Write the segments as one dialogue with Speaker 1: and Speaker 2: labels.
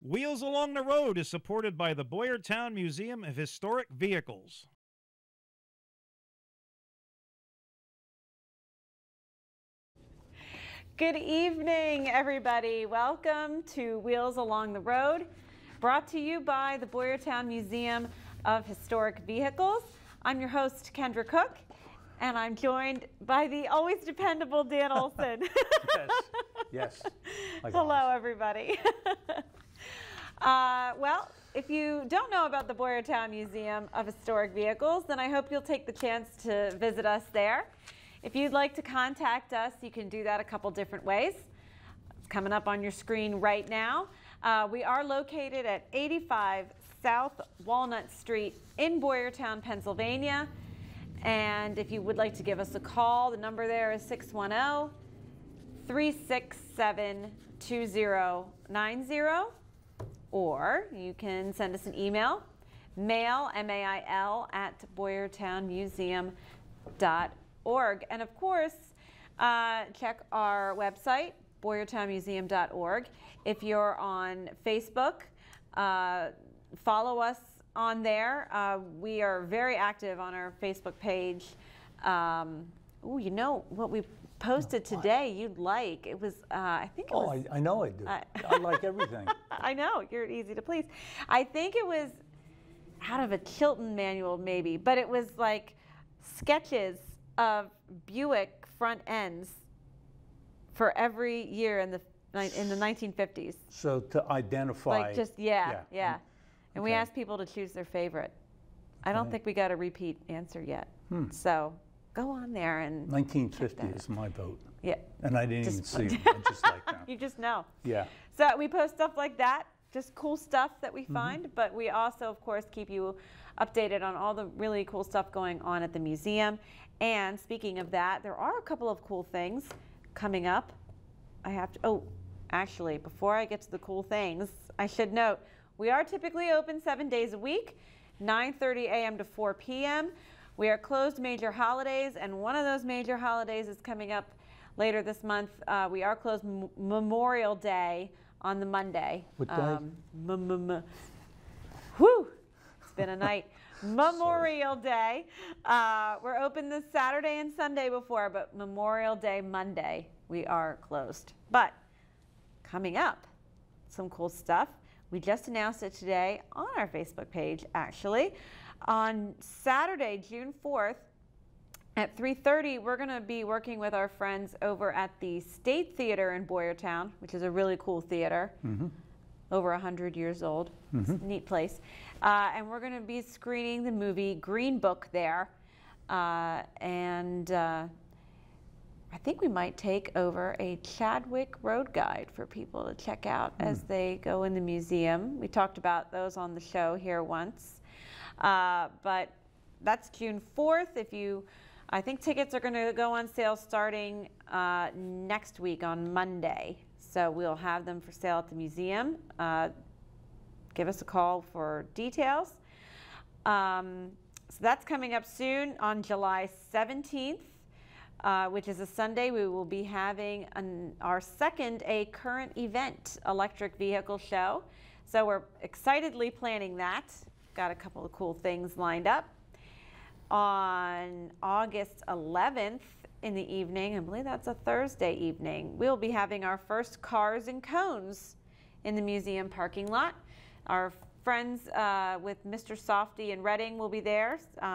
Speaker 1: Wheels Along the Road is supported by the Boyertown Museum of Historic Vehicles.
Speaker 2: Good evening, everybody. Welcome to Wheels Along the Road, brought to you by the Boyertown Museum of Historic Vehicles. I'm your host, Kendra Cook, and I'm joined by the always dependable Dan Olsen.
Speaker 3: Yes.
Speaker 2: Hello, everybody. Well, if you don't know about the Boyertown Museum of Historic Vehicles, then I hope you'll take the chance to visit us there. If you'd like to contact us, you can do that a couple different ways. It's coming up on your screen right now. We are located at 85 South Walnut Street in Boyertown, Pennsylvania. And if you would like to give us a call, the number there is 610-367-2090. Or you can send us an email, mail, M-A-I-L, at boyertownmuseum.org. And of course, check our website, boyertownmuseum.org. If you're on Facebook, follow us on there. We are very active on our Facebook page. Oh, you know what we posted today you'd like? It was, I think it was...
Speaker 3: I know I do. I like everything.
Speaker 2: I know, you're easy to please. I think it was out of a Chilton manual maybe, but it was like sketches of Buick front ends for every year in the 1950s.
Speaker 3: So to identify...
Speaker 2: Like just, yeah. And we asked people to choose their favorite. I don't think we got a repeat answer yet. So go on there and
Speaker 3: 1950 is my vote.
Speaker 2: Yeah.
Speaker 3: And I didn't even see them. I just like them.
Speaker 2: You just know.
Speaker 3: Yeah.
Speaker 2: So we post stuff like that, just cool stuff that we find, but we also, of course, keep you updated on all the really cool stuff going on at the museum. And speaking of that, there are a couple of cool things coming up. Actually, before I get to the cool things, I should note, we are typically open 7 days a week, 9:30 a.m. to 4 p.m. We are closed major holidays, and one of those major holidays is coming up later this month. We are closed Memorial Day on the Monday.
Speaker 3: What day?
Speaker 2: Whew, it's been a night. Memorial Day. We're open this Saturday and Sunday before, but Memorial Day Monday, we are closed. But coming up, some cool stuff. We just announced it today on our Facebook page, actually. On Saturday, June 4th, at 3:30, we're going to be working with our friends over at the State Theater in Boyertown, which is a really cool theater, over 100 years old. It's a neat place. And we're going to be screening the movie Green Book there. I think we might take over a Chadwick Road Guide for people to check out as they go in the museum. We talked about those on the show here once. But that's June 4th. I think tickets are going to go on sale starting next week on Monday. So we'll have them for sale at the museum. Give us a call for details. So that's coming up soon on July 17th. Which is a Sunday. We will be having our second A Current Event electric vehicle show. So we're excitedly planning that. Got a couple of cool things lined up. On August 11th in the evening, I believe that's a Thursday evening, we'll be having our first Cars and Cones in the museum parking lot. Our friends with Mr. Softy in Reading will be there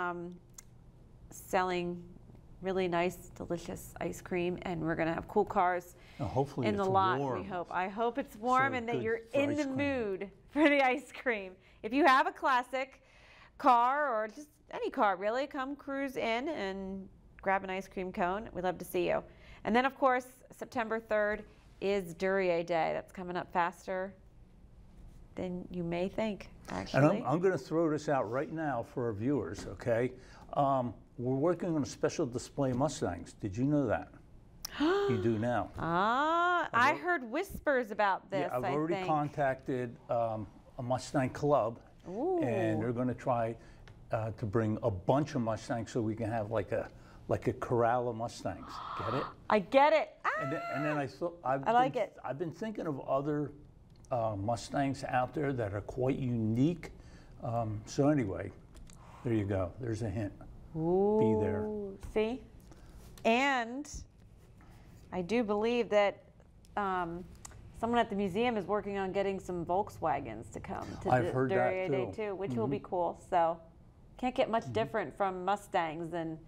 Speaker 2: selling really nice, delicious ice cream, and we're going to have cool cars
Speaker 3: hopefully
Speaker 2: in the lot, we hope. I hope it's warm and that you're in the mood for the ice cream. If you have a classic car or just any car, really, come cruise in and grab an ice cream cone. We'd love to see you. And then, of course, September 3rd is Duryea Day. That's coming up faster than you may think, actually.
Speaker 3: And I'm going to throw this out right now for our viewers, okay? We're working on a special display Mustangs. Did you know that? You do now.
Speaker 2: I heard whispers about this.
Speaker 3: Yeah, I've already contacted a Mustang club, and they're going to try to bring a bunch of Mustangs so we can have like a corral of Mustangs. Get it?
Speaker 2: I get it.
Speaker 3: And then I thought
Speaker 2: I like it.
Speaker 3: I've been thinking of other Mustangs out there that are quite unique. So anyway, there you go. There's a hint.
Speaker 2: Ooh,
Speaker 3: be there.
Speaker 2: See? And I do believe that someone at the museum is working on getting some Volkswagens to come to
Speaker 3: I've heard that
Speaker 2: Duryea Day too, which will be cool. So can't get much different from Mustangs than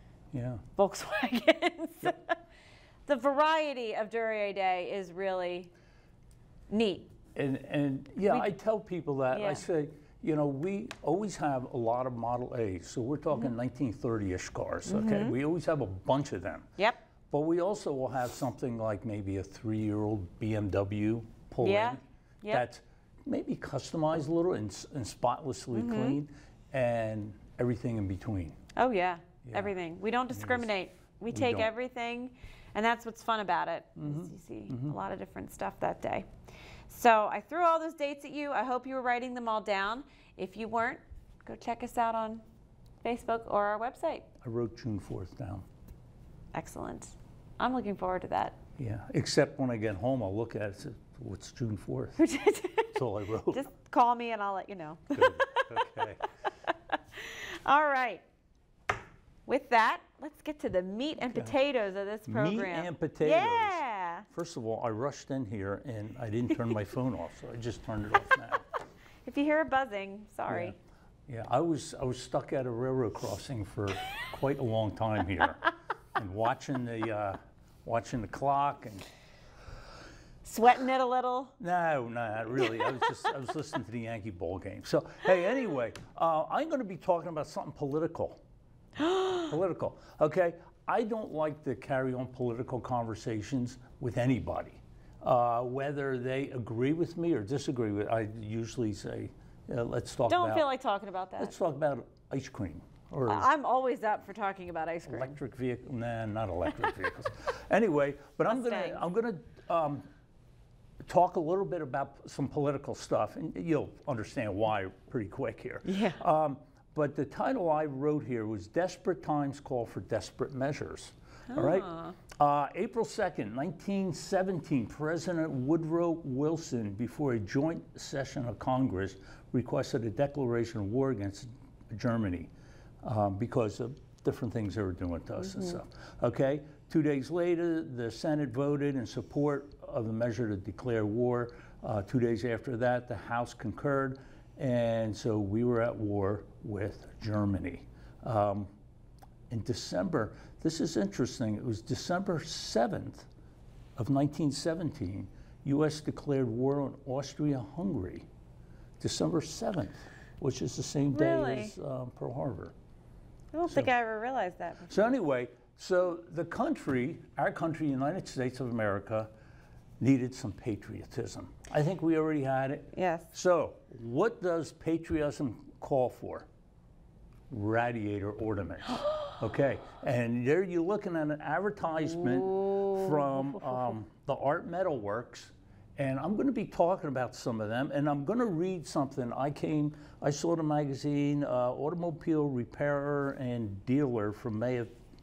Speaker 2: Volkswagens. The variety of Duryea Day is really neat.
Speaker 3: And I tell people that. I say, you know, we always have a lot of Model A's. So we're talking 1930-ish cars, okay? We always have a bunch of them.
Speaker 2: Yep.
Speaker 3: But we also will have something like maybe a 3-year-old BMW pull in that's maybe customized a little and spotlessly clean, and everything in between.
Speaker 2: Oh yeah, everything. We don't discriminate. We take
Speaker 3: don't.
Speaker 2: everything, and that's what's fun about it. Is you see a lot of different stuff that day. So I threw all those dates at you. I hope you were writing them all down. If you weren't, go check us out on Facebook or our website.
Speaker 3: I wrote June 4th down.
Speaker 2: Excellent. I'm looking forward to that.
Speaker 3: Yeah, except when I get home, I'll look at it and say, what's June 4th? That's all I wrote.
Speaker 2: Just call me and I'll let you know.
Speaker 3: Good. Okay.
Speaker 2: All right. With that, let's get to the meat and potatoes of this program.
Speaker 3: Meat and potatoes.
Speaker 2: Yeah.
Speaker 3: First of all, I rushed in here and I didn't turn my phone off, so I just turned it off now.
Speaker 2: If you hear a buzzing, sorry.
Speaker 3: Yeah, I was stuck at a railroad crossing for quite a long time here, and watching the clock and.
Speaker 2: Sweating it a little?
Speaker 3: No, not really. I was listening to the Yankee ball game. So hey, anyway, I'm going to be talking about something political. Political. Okay. I don't like to carry on political conversations with anybody, whether they agree with me or disagree with. I usually say, let's talk.
Speaker 2: Don't feel like talking about that.
Speaker 3: Let's talk about ice cream. Or
Speaker 2: I'm always up for talking about ice cream.
Speaker 3: Electric vehicle? Nah, not electric vehicles. Anyway, but I'm gonna talk a little bit about some political stuff, and you'll understand why pretty quick here.
Speaker 2: Yeah.
Speaker 3: But the title I wrote here was "Desperate Times Call for Desperate Measures." All right. April 2nd, 1917, President Woodrow Wilson, before a joint session of Congress, requested a declaration of war against Germany because of different things they were doing to us and stuff. Okay. 2 days later, the Senate voted in support of the measure to declare war. 2 days after that, the House concurred, and so we were at war with Germany. In December, this is interesting, it was December 7th of 1917, U.S. declared war on Austria-Hungary. December 7th, which is the same day as Pearl Harbor.
Speaker 2: I don't think I ever realized that before.
Speaker 3: So anyway, so the country, our country, United States of America, needed some patriotism. I think we already had it.
Speaker 2: Yes.
Speaker 3: So what does patriotism call for? Radiator ornaments. Okay, and there you're looking at an advertisement from the Art Metal Works, and I'm going to be talking about some of them, and I'm going to read something. I saw the magazine, Automobile Repairer and Dealer from May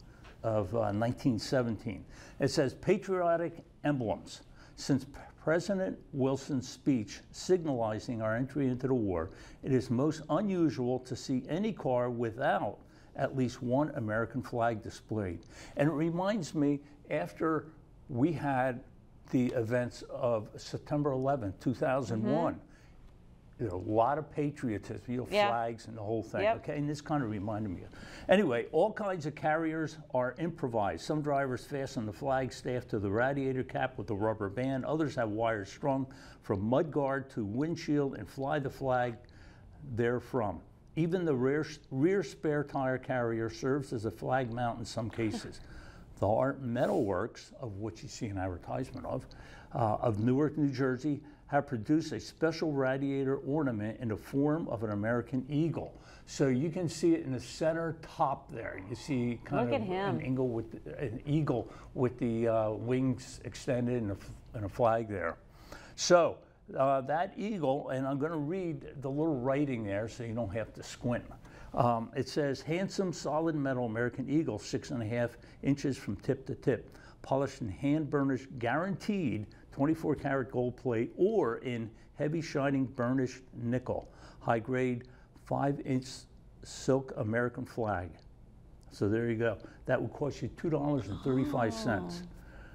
Speaker 3: of 1917. It says, Patriotic Emblems. Since President Wilson's speech signalizing our entry into the war, it is most unusual to see any car without at least one American flag displayed. And it reminds me, after we had the events of September 11th, 2001, there were a lot of patriotism, flags and the whole thing, okay? And this kind of reminded me. Anyway, all kinds of carriers are improvised. Some drivers fasten the flag staff to the radiator cap with a rubber band. Others have wires strung from mudguard to windshield and fly the flag therefrom. Even the rear spare tire carrier serves as a flag mount in some cases. The Art Metal Works, of which you see an advertisement of Newark, New Jersey, have produced a special radiator ornament in the form of an American eagle. So you can see it in the center top there. You see kind of an eagle with the wings extended and a flag there. So that eagle, and I'm going to read the little writing there so you don't have to squint. It says, handsome solid metal American eagle, 6.5 inches from tip to tip, polished and hand burnished, guaranteed 24 karat gold plate, or in heavy shining burnished nickel, high grade 5-inch silk American flag. So there you go. That would cost you $2.35.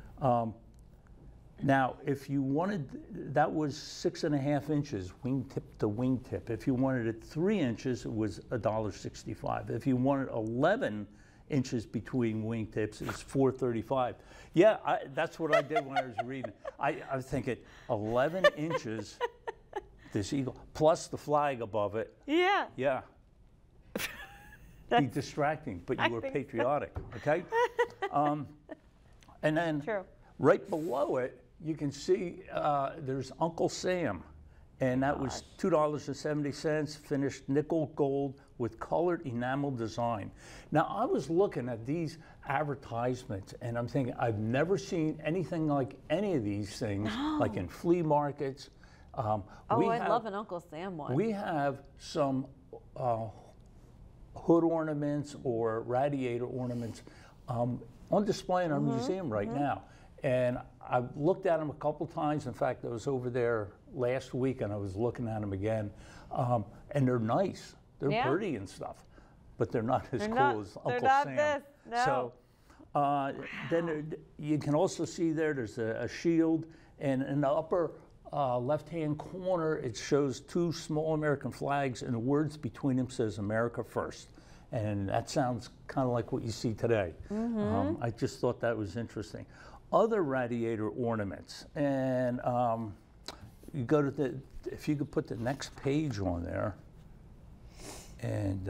Speaker 3: Now, if you wanted, that was 6.5 inches, wingtip to wingtip. If you wanted it 3 inches, it was $1.65. If you wanted 11 inches between wingtips, it's $4.35. Yeah, that's what I did when I was reading. I was thinking 11 inches, this eagle, plus the flag above it.
Speaker 2: Yeah.
Speaker 3: Yeah. Be distracting, but you were patriotic, okay? And then right below it, you can see there's Uncle Sam, and that was $2.70, finished nickel gold with colored enamel design. Now, I was looking at these advertisements, and I'm thinking, I've never seen anything like any of these things, like in flea markets.
Speaker 2: I love an Uncle Sam one.
Speaker 3: We have some hood ornaments or radiator ornaments on display in our museum right now. And I've looked at them a couple times. In fact, I was over there last week and I was looking at them again. And they're nice. They're pretty and stuff, but they're not as cool as Uncle Sam.
Speaker 2: This. No.
Speaker 3: So then you can also see there's a shield, and in the upper left-hand corner, it shows 2 small American flags, and the words between them says America First. And that sounds kind of like what you see today. I just thought that was interesting. Other radiator ornaments, and you go to if you could put the next page on there, and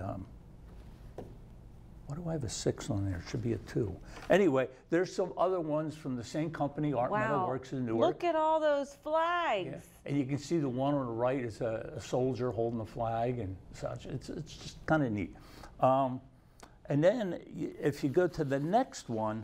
Speaker 3: why do I have a 6 on there? It should be a 2. Anyway, there's some other ones from the same company, Art Metalworks in Newark.
Speaker 2: Look at all those flags.
Speaker 3: Yeah. And you can see the one on the right is a soldier holding a flag and such. It's just kind of neat. And then if you go to the next one,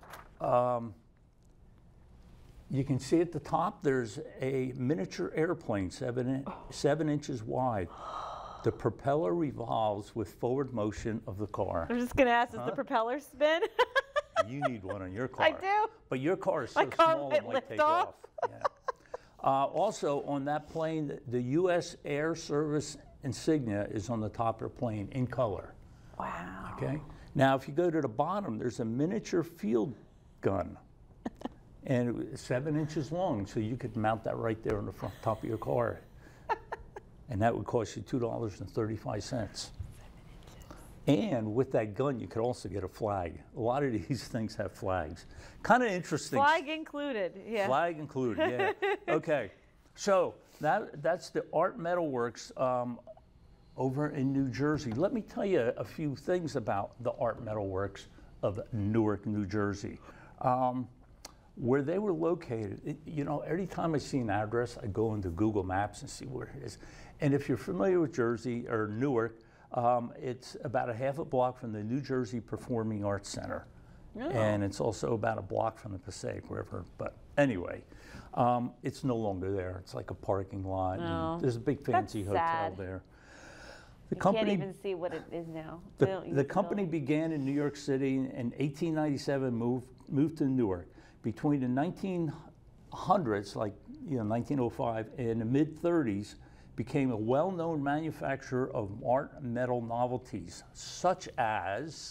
Speaker 3: you can see at the top there's a miniature airplane, 7 inches wide. The propeller revolves with forward motion of the car.
Speaker 2: I'm just going to ask, does the propeller spin?
Speaker 3: You need one on your car.
Speaker 2: I do.
Speaker 3: But your car is so small it might take off. Yeah. Also, on that plane, the U.S. Air Service insignia is on the top of the plane in color.
Speaker 2: Wow.
Speaker 3: Okay. Now, if you go to the bottom, there's a miniature field gun. And it's 7 inches long, so you could mount that right there on the front top of your car. And that would cost you $2.35. And with that gun, you could also get a flag. A lot of these things have flags. Kind of interesting.
Speaker 2: Flag included, yeah.
Speaker 3: Flag included, yeah. Okay, so that's the Art Metalworks over in New Jersey. Let me tell you a few things about the Art Metalworks of Newark, New Jersey. Where they were located, you know, every time I see an address, I go into Google Maps and see where it is. And if you're familiar with Jersey or Newark, it's about a half a block from the New Jersey Performing Arts Center. Oh. And it's also about a block from the Passaic River. But anyway, it's no longer there. It's like a parking lot.
Speaker 2: Oh.
Speaker 3: And there's a big fancy hotel there.
Speaker 2: You can't even see what it is now.
Speaker 3: The company began in New York City in 1897, moved to Newark. Between the 1900s, like 1905, and the mid-30s, became a well-known manufacturer of art metal novelties, such as,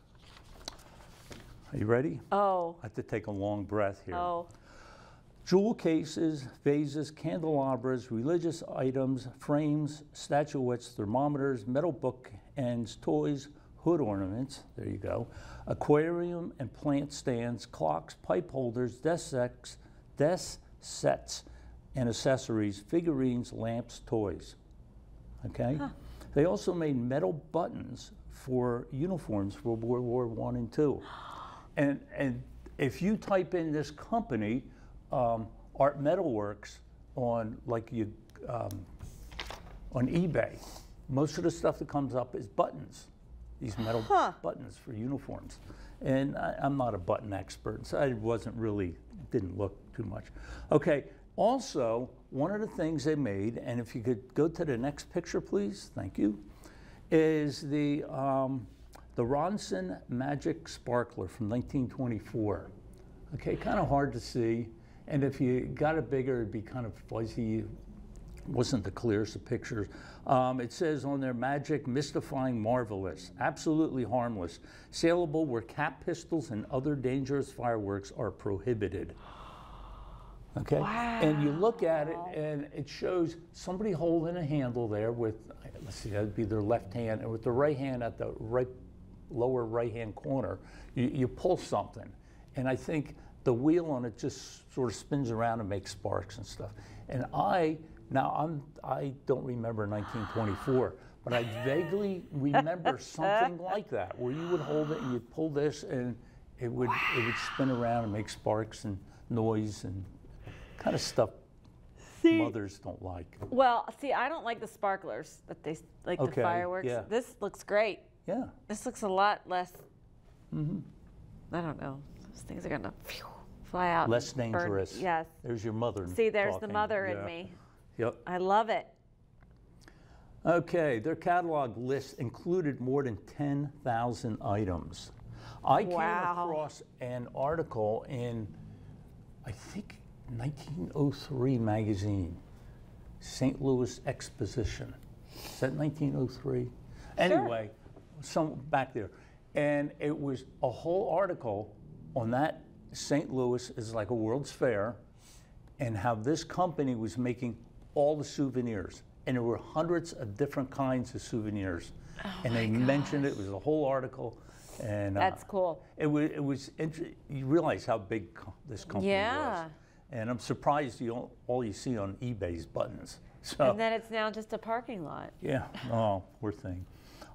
Speaker 3: are you ready?
Speaker 2: Oh.
Speaker 3: I have to take a long breath here.
Speaker 2: Oh.
Speaker 3: Jewel cases, vases, candelabras, religious items, frames, statuettes, thermometers, metal bookends, toys, hood ornaments, there you go, aquarium and plant stands, clocks, pipe holders, desk sets, and accessories, figurines, lamps, toys. Okay? Huh. They also made metal buttons for uniforms for World War I and II. And if you type in this company, Art Metalworks, on on eBay, most of the stuff that comes up is buttons. These metal buttons for uniforms. And I'm not a button expert, so I didn't look too much. Okay, also, one of the things they made, and if you could go to the next picture, please, thank you, is the Ronson Magic Sparkler from 1924. Okay, kind of hard to see. And if you got it bigger, it'd be kind of fuzzy. Wasn't the clearest of pictures. It says on there, magic, mystifying, marvelous, absolutely harmless, saleable where cap pistols and other dangerous fireworks are prohibited. Okay,
Speaker 2: wow.
Speaker 3: And you look at it, and it shows somebody holding a handle there with, let's see, that'd be their left hand, and with the right hand at the lower right-hand corner, you pull something, and I think the wheel on it just sort of spins around and makes sparks and stuff. And I don't remember 1924, but I vaguely remember something like that, where you would hold it and you'd pull this, and it would spin around and make sparks and noise and kind of stuff mothers don't like.
Speaker 2: Well, see, I don't like the sparklers, but they like the fireworks.
Speaker 3: Yeah.
Speaker 2: This looks great.
Speaker 3: Yeah.
Speaker 2: This looks a lot less, I don't know, those things are gonna fly out.
Speaker 3: Less dangerous.
Speaker 2: Yes.
Speaker 3: There's your mother.
Speaker 2: See, there's
Speaker 3: talking.
Speaker 2: the mother
Speaker 3: Yeah.
Speaker 2: in me.
Speaker 3: Yep.
Speaker 2: I love it.
Speaker 3: Okay, their catalog list included more than 10,000 items. I came across an article in, I think, 1903 magazine, St. Louis Exposition. Is that 1903? Anyway, some back there. And it was a whole article on that St. Louis is like a World's Fair, and how this company was making all the souvenirs. And there were hundreds of different kinds of souvenirs. And they mentioned it. It was a whole article. And
Speaker 2: that's cool.
Speaker 3: It was you realize how big this company was. And I'm surprised all you see on eBay is buttons. So,
Speaker 2: and then it's now just a parking lot.
Speaker 3: Yeah, oh, poor thing.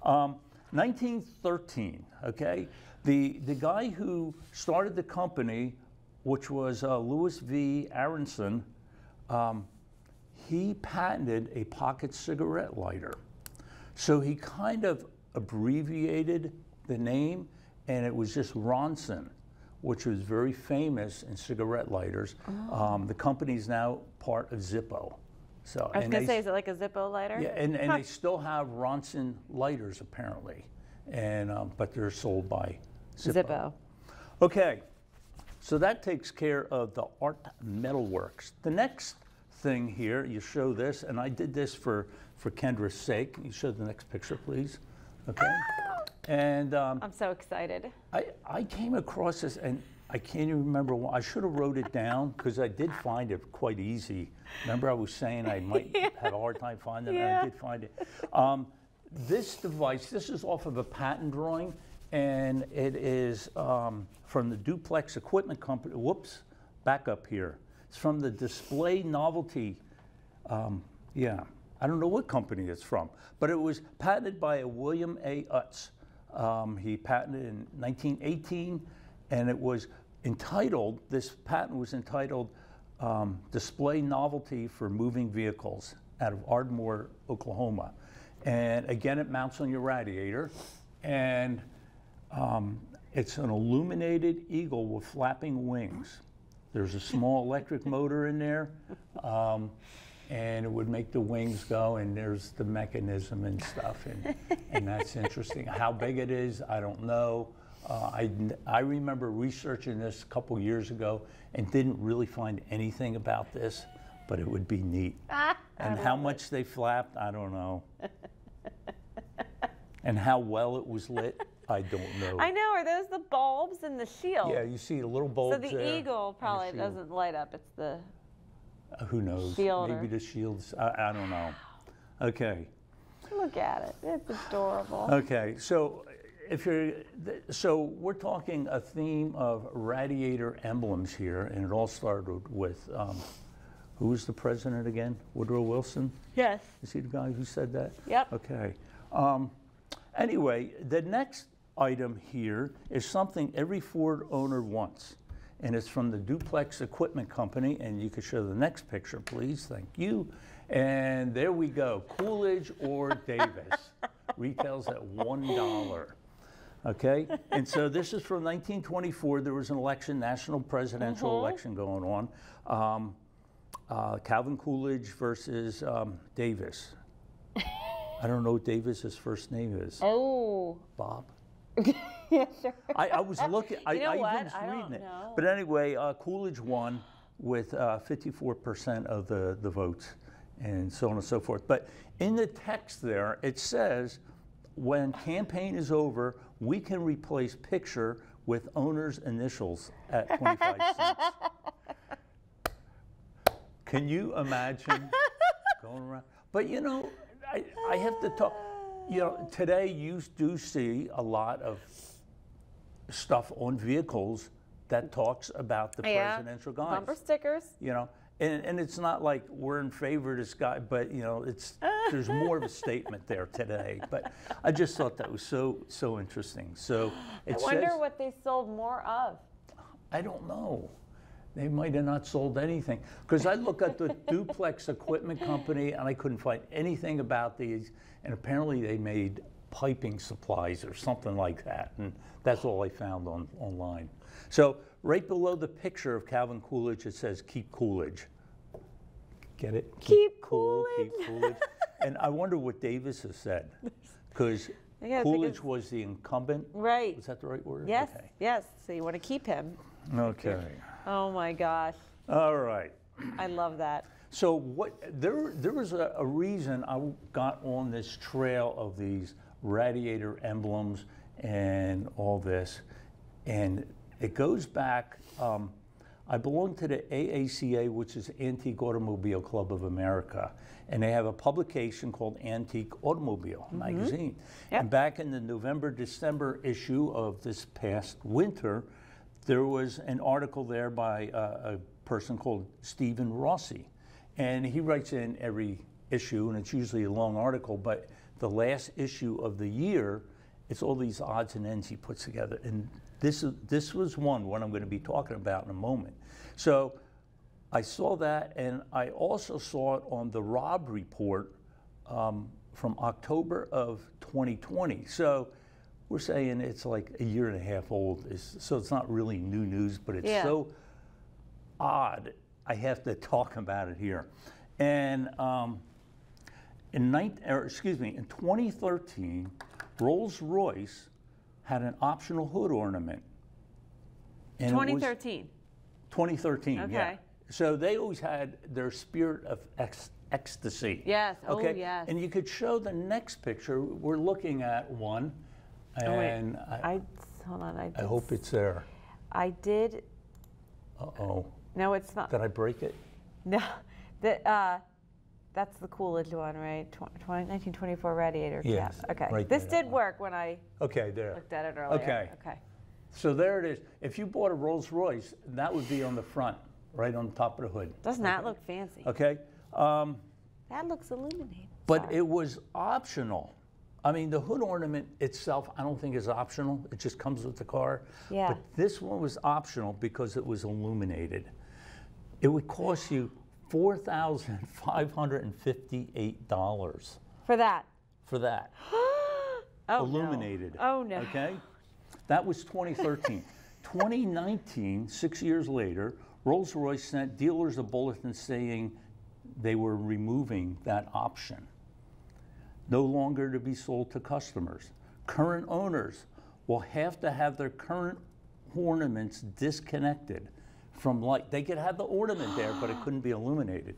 Speaker 3: 1913, okay? The guy who started the company, which was Louis V. Aronson, he patented a pocket cigarette lighter. So he kind of abbreviated the name, and it was just Ronson, which was very famous in cigarette lighters. The company's now part of Zippo. So,
Speaker 2: I was going to say, is it like a Zippo lighter?
Speaker 3: Yeah, and they still have Ronson lighters apparently, and but they're sold by Zippo. Okay, so that takes care of the art metalworks. The next thing here, you show this, and I did this for Kendra's sake. You show the next picture, please. Okay. And
Speaker 2: I'm so excited.
Speaker 3: I came across this, and I can't even remember why. I should have wrote it down because I did find it quite easy. Remember I was saying I might have a hard time finding it, and I did find it. This device, this is off of a patent drawing, and it is from the Duplex Equipment Company. Whoops, back up here. It's from the Display Novelty, yeah, I don't know what company it's from, but it was patented by a William A. Utz. He patented it in 1918, and it was entitled, this patent was entitled Display Novelty for Moving Vehicles out of Ardmore, Oklahoma. And again, it mounts on your radiator, and it's an illuminated eagle with flapping wings. There's a small electric motor in there, and it would make the wings go, and there's the mechanism and stuff, and that's interesting. How big it is, I don't know. I remember researching this a couple years ago and didn't really find anything about this, but it would be neat. And how much they flapped, I don't know. And how well it was lit, I don't know.
Speaker 2: I know, are those the bulbs in the shield?
Speaker 3: Yeah, you see the little bulbs
Speaker 2: there. So
Speaker 3: there.
Speaker 2: the eagle probably doesn't light up, it's the
Speaker 3: who knows?
Speaker 2: shield.
Speaker 3: Maybe the shields, I don't know. Okay.
Speaker 2: Look at it, it's adorable.
Speaker 3: Okay, so we're talking a theme of Radiator emblems here, and it all started with, who was the president again? Woodrow Wilson?
Speaker 2: Yes.
Speaker 3: Is he the guy who said that?
Speaker 2: Yep.
Speaker 3: Okay. Anyway, the next item here is something every Ford owner wants, and it's from the Duplex Equipment Company, and you could show the next picture, please. Thank you. And there we go, Coolidge or Davis. Retails at $1. Okay, and so this is from 1924. There was an election, national presidential election going on. Calvin Coolidge versus Davis. I don't know what Davis's first name is.
Speaker 2: Oh.
Speaker 3: Bob?
Speaker 2: Yeah, sure.
Speaker 3: I was looking,
Speaker 2: You know
Speaker 3: I
Speaker 2: what?
Speaker 3: was
Speaker 2: I
Speaker 3: reading
Speaker 2: don't
Speaker 3: it.
Speaker 2: know.
Speaker 3: But anyway, Coolidge won, with 54% of the votes, and so on and so forth. But in the text there, it says, when campaign is over, we can replace picture with owner's initials at 25 cents. Can you imagine going around? But you know, I have to talk, you know, today you do see a lot of stuff on vehicles that talks about the presidential guys.
Speaker 2: Bumper stickers.
Speaker 3: You know, and it's not like we're in favor of this guy, but you know, there's more of a statement there today. But I just thought that was so interesting. So
Speaker 2: I wonder what they sold more of.
Speaker 3: I don't know. They might have not sold anything, because I look at the Duplex Equipment Company and I couldn't find anything about these, and apparently they made piping supplies or something like that, and that's all I found online. So right below the picture of Calvin Coolidge, it says "Keep Coolidge." Get it?
Speaker 2: Keep
Speaker 3: cool,
Speaker 2: Coolidge.
Speaker 3: keep Coolidge. And I wonder what Davis has said, because Coolidge was the incumbent.
Speaker 2: Right.
Speaker 3: Was that the right word?
Speaker 2: Yes.
Speaker 3: Okay.
Speaker 2: Yes. So you want to keep him.
Speaker 3: Okay.
Speaker 2: Oh my gosh.
Speaker 3: All right.
Speaker 2: I love that.
Speaker 3: So there was a reason I got on this trail of these Radiator emblems and all this, and it goes back. I belong to the AACA, which is Antique Automobile Club of America, and they have a publication called Antique Automobile Magazine.
Speaker 2: Yep.
Speaker 3: And back in the November-December issue of this past winter, there was an article there by a person called Stephen Rossi, and he writes in every issue, and it's usually a long article, but the last issue of the year, it's all these odds and ends he puts together, and this was what I'm going to be talking about in a moment. So I saw that, and I also saw it on the Rob report from October of 2020. So we're saying it's like a year and a half old, so it's not really new news, but it's so odd. I have to talk about it here. And in 2013, Rolls-Royce had an optional hood ornament. And
Speaker 2: 2013.
Speaker 3: 2013,
Speaker 2: Okay.
Speaker 3: yeah. So they always had their spirit of ecstasy.
Speaker 2: Yes.
Speaker 3: Okay?
Speaker 2: Oh, yes.
Speaker 3: And you could show the next picture. We're looking at one. And
Speaker 2: hold on.
Speaker 3: I hope it's there.
Speaker 2: I did.
Speaker 3: Uh-oh.
Speaker 2: No, it's not.
Speaker 3: Did I break it?
Speaker 2: No, that's the Coolidge one, right? 1924 Radiator.
Speaker 3: Yes.
Speaker 2: Yeah. Okay.
Speaker 3: Right
Speaker 2: this
Speaker 3: there.
Speaker 2: did work when I
Speaker 3: There.
Speaker 2: looked at it earlier.
Speaker 3: Okay.
Speaker 2: Okay.
Speaker 3: So there it is. If you bought a Rolls-Royce, that would be on the front, right on top of the hood.
Speaker 2: Doesn't that look fancy?
Speaker 3: Okay.
Speaker 2: That looks illuminated.
Speaker 3: But
Speaker 2: Sorry.
Speaker 3: it was optional. I mean, the hood ornament itself, I don't think is optional. It just comes with the car.
Speaker 2: Yeah.
Speaker 3: But this one was optional because it was illuminated. It would cost you $4,558
Speaker 2: For that.
Speaker 3: for that.
Speaker 2: Oh,
Speaker 3: Illuminated.
Speaker 2: No. Oh, no.
Speaker 3: Okay? That was 2013. 2019, 6 years later, Rolls-Royce sent dealers a bulletin saying they were removing that option. No longer to be sold to customers. Current owners will have to have their current ornaments disconnected from light. They could have the ornament there, but it couldn't be illuminated.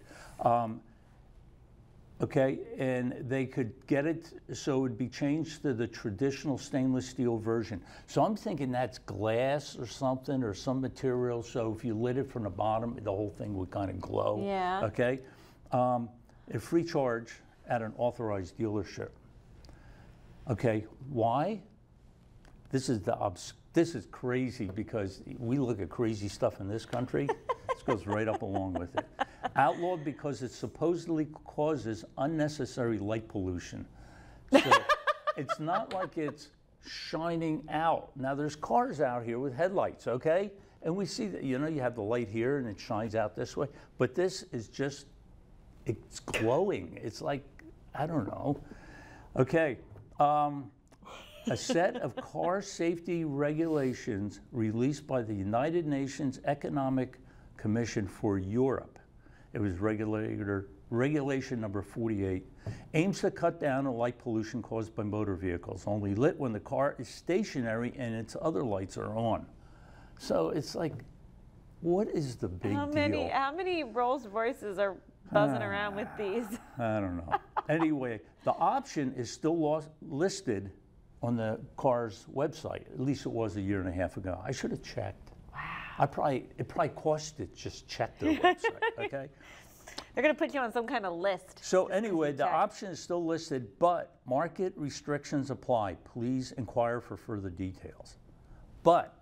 Speaker 3: Okay, and they could get it so it would be changed to the traditional stainless steel version. So I'm thinking that's glass or something, or some material, so if you lit it from the bottom, the whole thing would kind of glow.
Speaker 2: Yeah.
Speaker 3: Okay, a free charge at an authorized dealership. Okay, why? This is crazy, because we look at crazy stuff in this country. This goes right up along with it. Outlawed because it supposedly causes unnecessary light pollution. So it's not like it's shining out. Now there's cars out here with headlights, okay? And we see that, you know, you have the light here and it shines out this way. But this is just, it's glowing. It's like, I don't know. Okay. A set of car safety regulations released by the United Nations Economic Commission for Europe. It was regulation number 48, aims to cut down on light pollution caused by motor vehicles, only lit when the car is stationary and its other lights are on. So it's like, What is the big
Speaker 2: How many Rolls Royces are buzzing around with these?
Speaker 3: I don't know. Anyway, the option is still listed on the car's website. At least it was a year and a half ago. I should have checked. Wow. It probably cost it just check their website. Okay.
Speaker 2: They're going to put you on some kind of list.
Speaker 3: So anyway, the option is still listed, but market restrictions apply. Please inquire for further details. But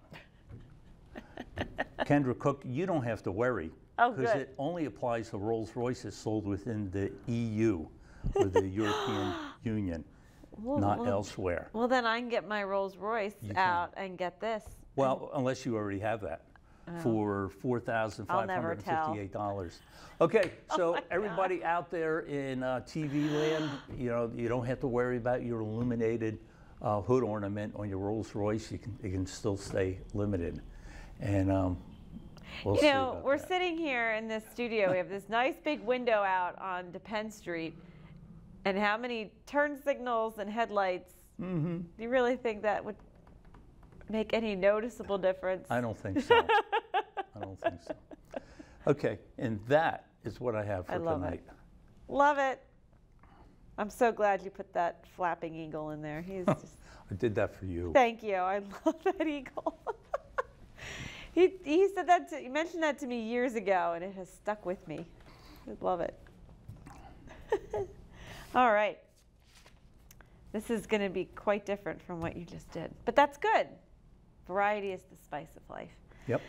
Speaker 3: Kendra Cook, you don't have to worry, because it only applies to Rolls Royces sold within the EU or the European Union, not elsewhere.
Speaker 2: Well, then I can get my Rolls Royce out and get this.
Speaker 3: Well, unless you already have that for $4,558. Okay, so everybody out there in TV land, you don't have to worry about your illuminated hood ornament on your Rolls Royce. It can still stay limited. And we'll see about
Speaker 2: we're
Speaker 3: that.
Speaker 2: sitting here in this studio. We have this nice big window out on Penn Street. And how many turn signals and headlights? Mm-hmm. Do you really think that would make any noticeable difference?
Speaker 3: I don't think so. I don't think so. Okay, and that is what I have for tonight.
Speaker 2: Love it. I'm so glad you put that flapping eagle in there. He's just...
Speaker 3: I did that for you.
Speaker 2: Thank you. I love that eagle. He said that. He mentioned that to me years ago, and it has stuck with me. I love it. All right. This is going to be quite different from what you just did, but that's good. Variety is the spice of life.
Speaker 3: Yep.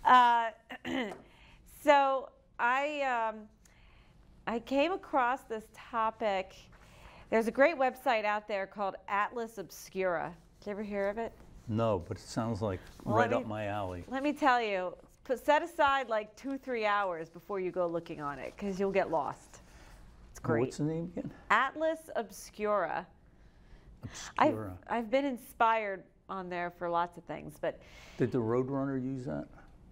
Speaker 2: So I came across this topic. There's a great website out there called Atlas Obscura. Did you ever hear of it?
Speaker 3: No, but it sounds like right up my alley.
Speaker 2: Let me tell you, set aside like 2-3 hours before you go looking on it, because you'll get lost. It's great.
Speaker 3: What's the name again?
Speaker 2: Atlas Obscura.
Speaker 3: Obscura.
Speaker 2: I've been inspired on there for lots of things, but
Speaker 3: did the Roadrunner use that?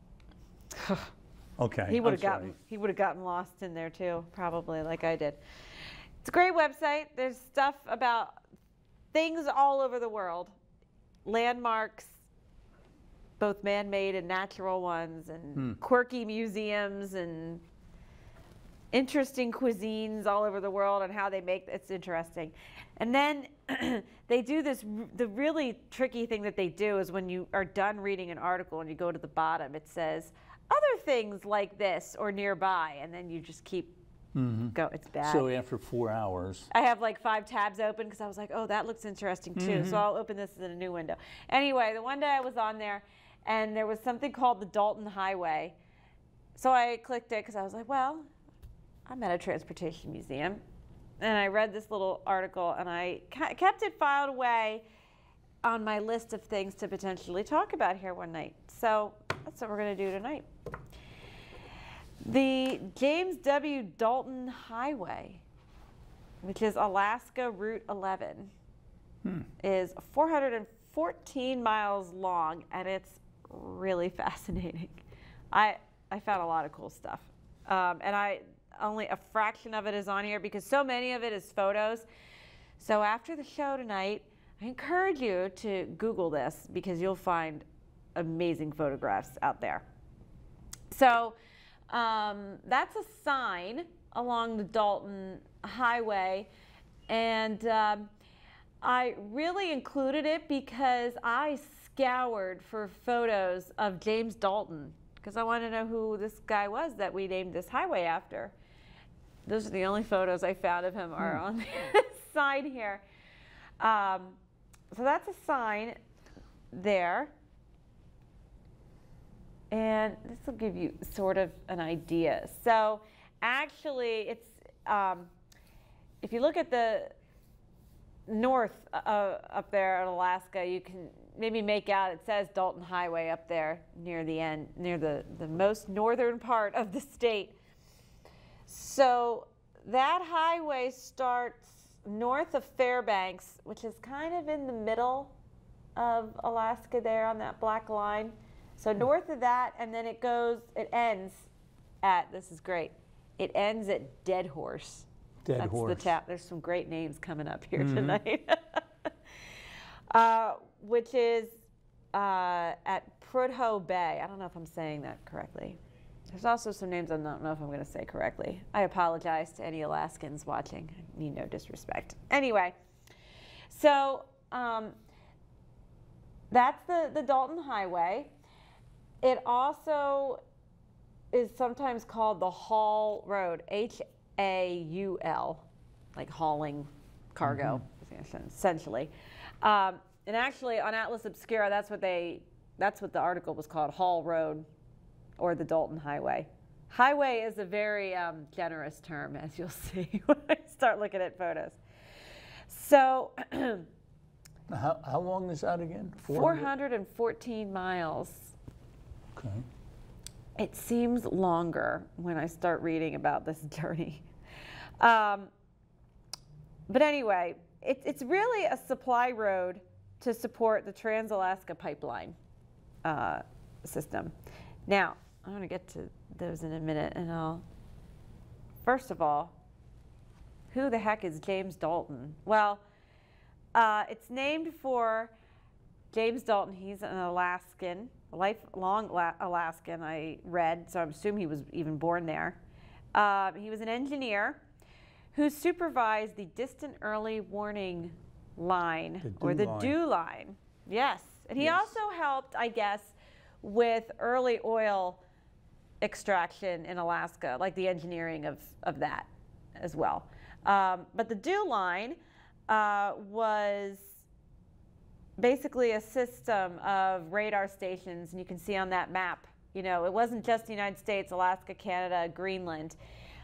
Speaker 3: Okay.
Speaker 2: He would have gotten lost in there too, probably, like I did. It's a great website. There's stuff about things all over the world, landmarks, both man-made and natural ones, and quirky museums and interesting cuisines all over the world and how they make it's interesting. And then they do this, the really tricky thing that they do is when you are done reading an article and you go to the bottom, it says other things like this or nearby, and then you just keep go. It's bad.
Speaker 3: So after 4 hours.
Speaker 2: I have like 5 tabs open because I was like, oh, that looks interesting too. So I'll open this in a new window. Anyway, the one day I was on there and there was something called the Dalton Highway. So I clicked it because I was like, well, I'm at a transportation museum. And I read this little article and I kept it filed away on my list of things to potentially talk about here one night. So that's what we're going to do tonight. The James W. Dalton Highway, which is Alaska Route 11, is 414 miles long, and it's really fascinating. I found a lot of cool stuff. And only a fraction of it is on here because so many of it is photos. So after the show tonight, I encourage you to Google this because you'll find amazing photographs out there. So that's a sign along the Dalton Highway, and I really included it because I scoured for photos of James Dalton because I wanted to know who this guy was that we named this highway after. Those are the only photos I found of him are on this side here. So that's a sign there. And this will give you sort of an idea. So actually, it's if you look at the north up there in Alaska, you can maybe make out it says Dalton Highway up there near the end, near the most northern part of the state. So that highway starts north of Fairbanks, which is kind of in the middle of Alaska there on that black line. So north of that, and then it ends at, this is great, it ends at Dead Horse. That's the town. There's some great names coming up here tonight. Which is at Prudhoe Bay. I don't know if I'm saying that correctly. There's also some names I don't know if I'm going to say correctly. I apologize to any Alaskans watching. I mean no disrespect. Anyway, so that's the Dalton Highway. It also is sometimes called the Haul Road, H-A-U-L, like hauling cargo, essentially. And actually, on Atlas Obscura, that's what the article was called, Haul Road, or the Dalton Highway. Highway is a very generous term, as you'll see when I start looking at photos. So,
Speaker 3: how long is that again?
Speaker 2: 414 miles.
Speaker 3: Okay.
Speaker 2: It seems longer when I start reading about this journey. But anyway, it's really a supply road to support the Trans-Alaska Pipeline system. Now, I'm going to get to those in a minute, and first of all, who the heck is James Dalton? Well, it's named for James Dalton. He's an Alaskan, a lifelong Alaskan, I read, so I'm assuming he was even born there. He was an engineer who supervised the Distant Early Warning Line, or the DEW line. Yes, and he also helped, I guess, with early oil extraction in Alaska, like the engineering of that as well. But the DEW line was basically a system of radar stations, and you can see on that map, you know, it wasn't just the United States, Alaska, Canada, Greenland.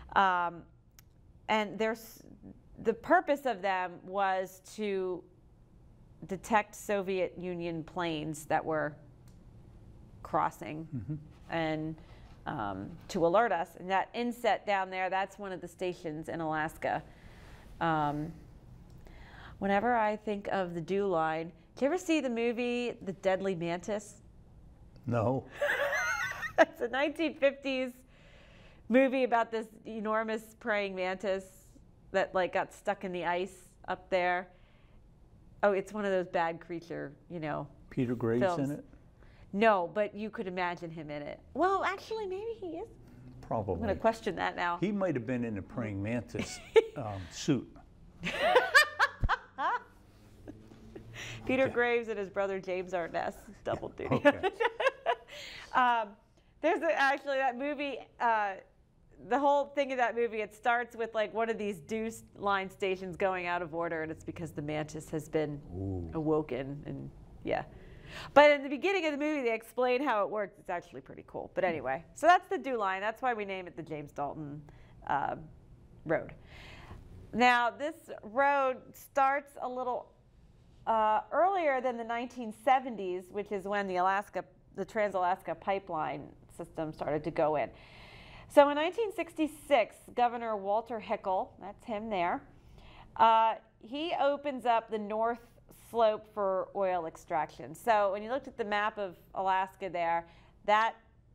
Speaker 2: And the purpose of them was to detect Soviet Union planes that were crossing and to alert us. And that inset down there, that's one of the stations in Alaska. Whenever I think of the DEW line, did you ever see the movie The Deadly Mantis?
Speaker 3: No.
Speaker 2: It's a 1950s movie about this enormous praying mantis that like got stuck in the ice up there. Oh, it's one of those bad creature, you know.
Speaker 3: Peter Graves
Speaker 2: films.
Speaker 3: in it?
Speaker 2: No, but you could imagine him in it. Well, actually, maybe he is.
Speaker 3: Probably.
Speaker 2: I'm going to question that now.
Speaker 3: He might have been in a praying mantis suit.
Speaker 2: Peter Graves and his brother James Arness, double duty.
Speaker 3: Okay.
Speaker 2: There's actually that movie, the whole thing of that movie, it starts with like one of these DEW line stations going out of order, and it's because the mantis has been awoken, and yeah. But in the beginning of the movie, they explain how it works. It's actually pretty cool. But anyway, so that's the DEW line. That's why we name it the James Dalton Road. Now, this road starts a little earlier than the 1970s, which is when the Trans-Alaska Pipeline system started to go in. So in 1966, Governor Walter Hickel, that's him there, he opens up the north slope for oil extraction. So when you looked at the map of Alaska there, that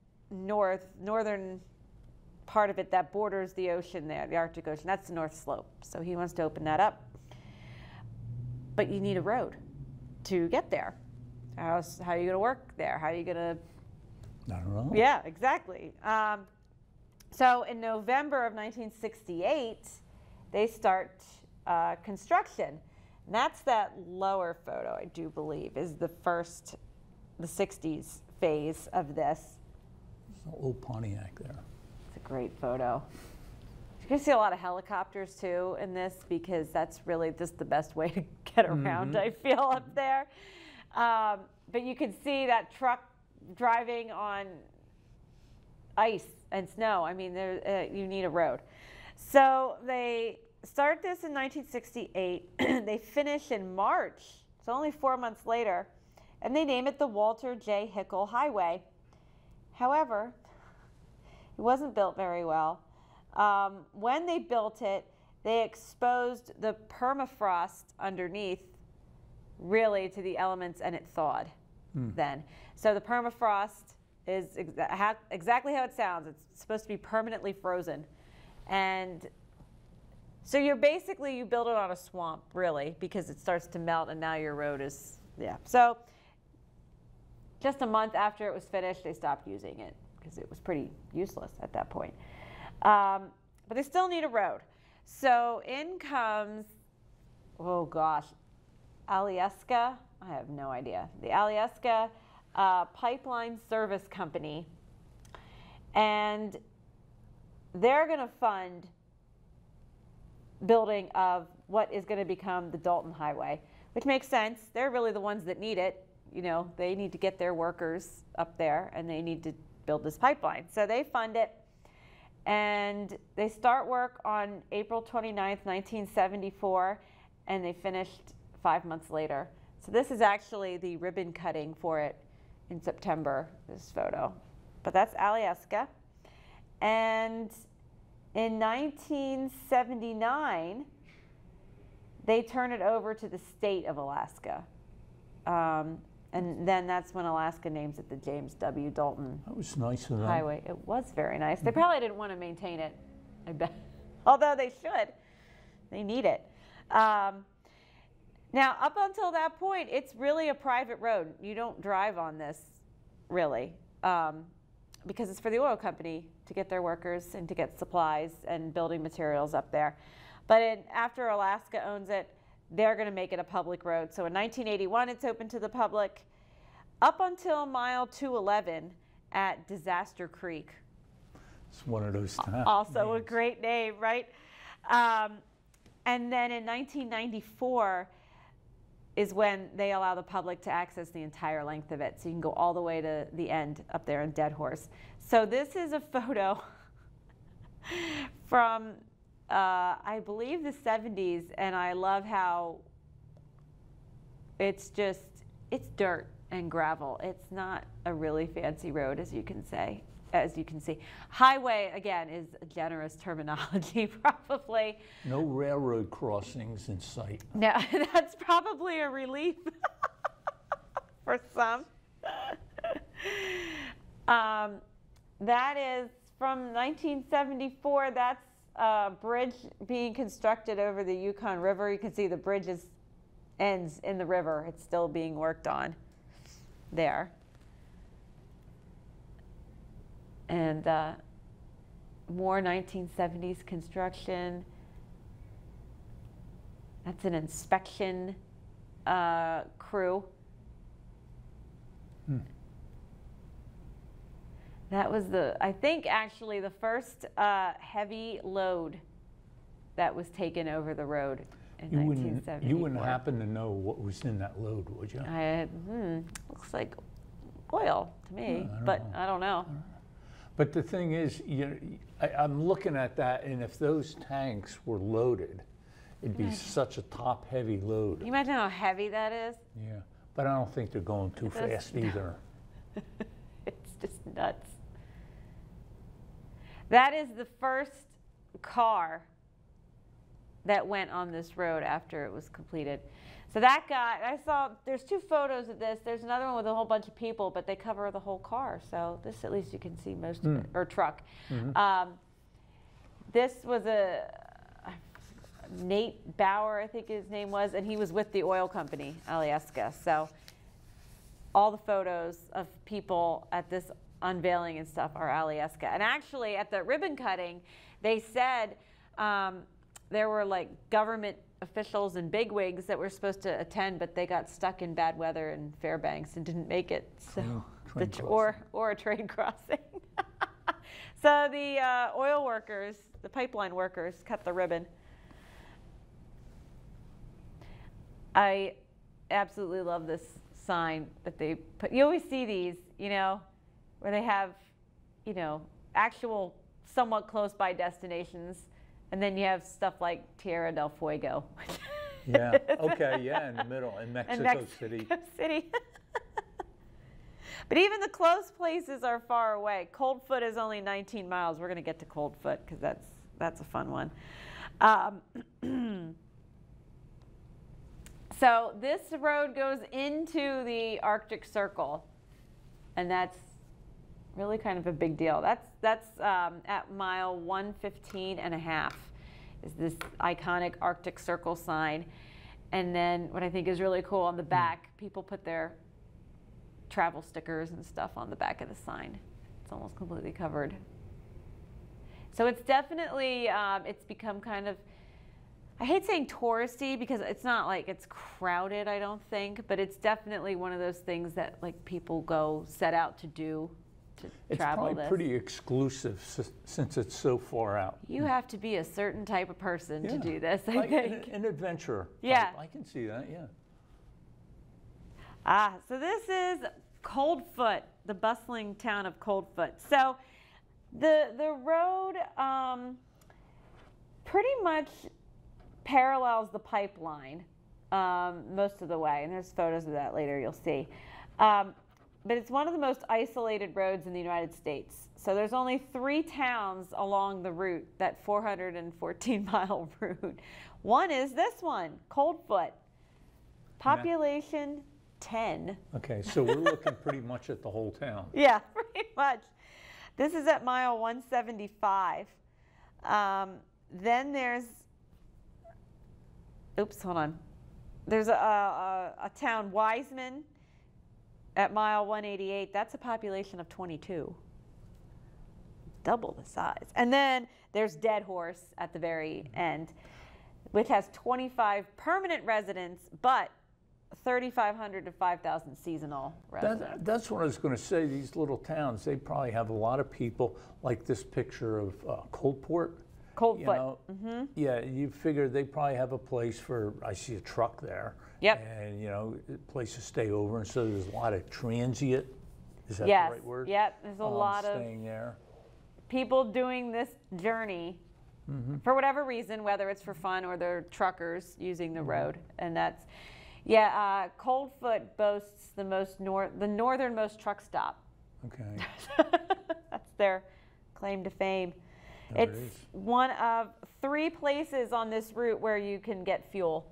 Speaker 2: northern part of it that borders the ocean there, the Arctic Ocean, that's the north slope. So he wants to open that up. But you need a road to get there. How are you going to work there? How are you going to...
Speaker 3: I don't know.
Speaker 2: Yeah, exactly. So in November of 1968, they start construction. And that's that lower photo, I do believe, is the 60s phase of this.
Speaker 3: There's an old Pontiac there.
Speaker 2: It's a great photo. You're going to see a lot of helicopters, too, in this, because that's really just the best way to get around, I feel, up there. But you can see that truck driving on ice and snow. I mean, you need a road. So they start this in 1968. They finish in March. It's only 4 months later. And they name it the Walter J. Hickel Highway. However, it wasn't built very well. When they built it, they exposed the permafrost underneath really to the elements, and it thawed then. So the permafrost is exactly how it sounds. It's supposed to be permanently frozen. And so you build it on a swamp, really, because it starts to melt, and now your road is, yeah. So just a month after it was finished, they stopped using it because it was pretty useless at that point. But they still need a road. So in comes, oh gosh, Alaska. I have no idea. The Alaska Pipeline Service Company. And they're going to fund building of what is going to become the Dalton Highway, which makes sense. They're really the ones that need it. You know, they need to get their workers up there and they need to build this pipeline. So they fund it and they start work on April 29th, 1974, and they finished 5 months later. So this is actually the ribbon cutting for it in September, this photo. But that's Alaska. And in 1979, they turn it over to the state of Alaska. And then that's when Alaska names it the James W. Dalton
Speaker 3: That was nice of them.
Speaker 2: Highway. It was very nice. They probably didn't want to maintain it, I bet. Although they should. They need it. Now, up until that point, it's really a private road. You don't drive on this, really, because it's for the oil company to get their workers and to get supplies and building materials up there. But after Alaska owns it, they're going to make it a public road. So in 1981, it's open to the public up until mile 211 at Disaster Creek.
Speaker 3: It's one of those times.
Speaker 2: Also a great name, right? And then in 1994 is when they allow the public to access the entire length of it. So you can go all the way to the end up there in Dead Horse. So this is a photo from I believe the 70s, and I love how it's dirt and gravel. It's not a really fancy road, as you can see. Highway, again, is a generous terminology, probably.
Speaker 3: No railroad crossings in sight.
Speaker 2: No, that's probably a relief for some. That is from 1974. That's a bridge being constructed over the Yukon River. You can see the bridge ends in the river. It's still being worked on there. And more 1970s construction. That's an inspection crew. That was I think actually the first heavy load that was taken over the road in 1974.
Speaker 3: You wouldn't happen to know what was in that load, would you?
Speaker 2: Looks like oil to me, I don't know.
Speaker 3: But the thing is, I'm looking at that, and if those tanks were loaded, it'd be such a top-heavy load.
Speaker 2: Can you imagine how heavy that is?
Speaker 3: Yeah, but I don't think they're going too fast either.
Speaker 2: It's just nuts. That is the first car that went on this road after it was completed. So that guy, there's two photos of this. There's another one with a whole bunch of people, but they cover the whole car. So this, at least you can see most of it, or truck. This was Nate Bauer, I think his name was, and he was with the oil company, Alaska. So all the photos of people at this unveiling and stuff are Alaska. And actually, at the ribbon cutting, they said there were like government officials and bigwigs that were supposed to attend, but they got stuck in bad weather in Fairbanks and didn't make it. So or a train crossing. So the oil workers, the pipeline workers, cut the ribbon. I absolutely love this sign that they put. You always see these, where they have, actual somewhat close by destinations, and then you have stuff like Tierra del Fuego.
Speaker 3: Yeah, okay, yeah, in the middle, in Mexico City.
Speaker 2: But even the close places are far away. Coldfoot is only 19 miles. We're going to get to Coldfoot because that's a fun one. So this road goes into the Arctic Circle, and that's really kind of a big deal. That's at mile 115.5 is this iconic Arctic Circle sign. And then what I think is really cool on the back, people put their travel stickers and stuff on the back of the sign. It's almost completely covered. So it's definitely, it's become kind of, I hate saying touristy because it's not like it's crowded, I don't think, but it's definitely one of those things that like people go set out to do to travel this.
Speaker 3: It's probably pretty exclusive since it's so far out.
Speaker 2: You have to be a certain type of person to do this, I
Speaker 3: like
Speaker 2: think.
Speaker 3: An adventurer.
Speaker 2: Yeah.
Speaker 3: I can see that, yeah.
Speaker 2: So this is Coldfoot, the bustling town of Coldfoot. So the road pretty much parallels the pipeline most of the way, and there's photos of that later, you'll see. But it's one of the most isolated roads in the United States. So there's only 3 towns along the route, that 414-mile route. One is this one, Coldfoot. Population 10.
Speaker 3: Okay, so we're looking pretty much at the whole town.
Speaker 2: Yeah, pretty much. This is at mile 175. Then there's, oops, hold on. There's a town, Wiseman, at mile 188. That's a population of 22. Double the size. And then there's Dead Horse at the very end, which has 25 permanent residents, but 3,500 to 5,000 seasonal residents.
Speaker 3: That's what I was going to say. These little towns, they probably have a lot of people, like this picture of Coldport.
Speaker 2: Coldfoot.
Speaker 3: You know, yeah, you figure they probably have a place for, I see a truck there.
Speaker 2: Yep.
Speaker 3: And, you know, a place to stay over. And so there's a lot of transient, is that
Speaker 2: Yes.
Speaker 3: the right word?
Speaker 2: Yep, there's a lot of
Speaker 3: staying there.
Speaker 2: people doing this journey for whatever reason, whether it's for fun or they're truckers using the road. And that's, yeah, Coldfoot boasts the northernmost truck stop.
Speaker 3: Okay.
Speaker 2: That's their claim to fame.
Speaker 3: There
Speaker 2: It's
Speaker 3: it is.
Speaker 2: one of 3 places on this route where you can get fuel.